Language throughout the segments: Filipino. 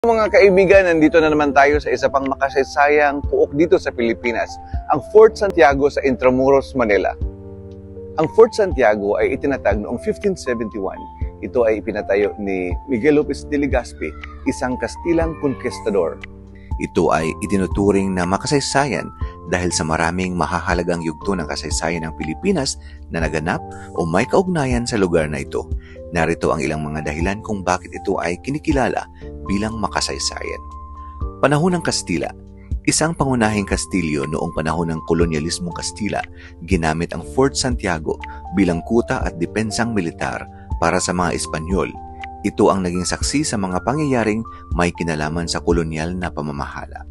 Mga kaibigan, nandito na naman tayo sa isa pang makasaysayang puok dito sa Pilipinas, ang Fort Santiago sa Intramuros, Manila. Ang Fort Santiago ay itinatag noong 1571. Ito ay ipinatayo ni Miguel Lopez de Legazpi, isang Kastilang conquistador. Ito ay itinuturing na makasaysayan dahil sa maraming mahahalagang yugto ng kasaysayan ng Pilipinas na naganap o may kaugnayan sa lugar na ito. Narito ang ilang mga dahilan kung bakit ito ay kinikilala bilang makasaysayan. Panahon ng Kastila. Isang pangunahing Kastilyo noong panahon ng kolonyalismong Kastila, ginamit ang Fort Santiago bilang kuta at depensang militar para sa mga Espanyol. Ito ang naging saksi sa mga pangyayaring may kinalaman sa kolonyal na pamamahala.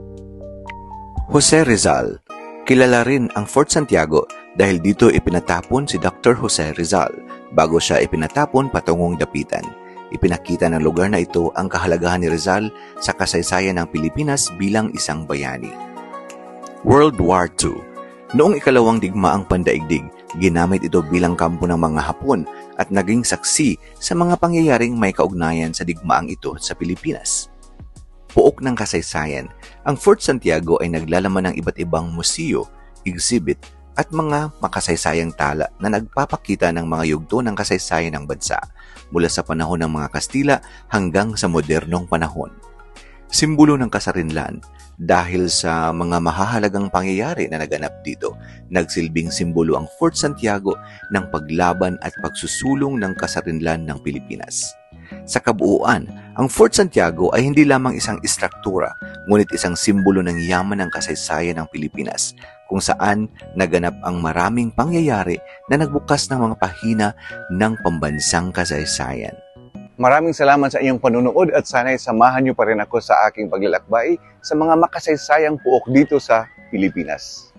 Jose Rizal. Kilala rin ang Fort Santiago dahil dito ipinatapon si Dr. Jose Rizal bago siya ipinatapon patungong Dapitan. Ipinakita ng lugar na ito ang kahalagahan ni Rizal sa kasaysayan ng Pilipinas bilang isang bayani. World War II. Noong ikalawang digmaang pandaigdig, ginamit ito bilang kampo ng mga Hapon at naging saksi sa mga pangyayaring may kaugnayan sa digmaang ito sa Pilipinas. Puok ng kasaysayan. Ang Fort Santiago ay naglalaman ng iba't ibang museo, exhibit at mga makasaysayang tala na nagpapakita ng mga yugto ng kasaysayan ng bansa mula sa panahon ng mga Kastila hanggang sa modernong panahon. Simbolo ng kasarinlan. Dahil sa mga mahahalagang pangyayari na naganap dito, nagsilbing simbolo ang Fort Santiago ng paglaban at pagsusulong ng kasarinlan ng Pilipinas. Sa kabuuan, ang Fort Santiago ay hindi lamang isang istruktura, ngunit isang simbolo ng yaman ng kasaysayan ng Pilipinas, kung saan naganap ang maraming pangyayari na nagbukas ng mga pahina ng pambansang kasaysayan. Maraming salamat sa inyong panunood at sana'y samahan niyo pa rin ako sa aking paglalakbay sa mga makasaysayang puok dito sa Pilipinas.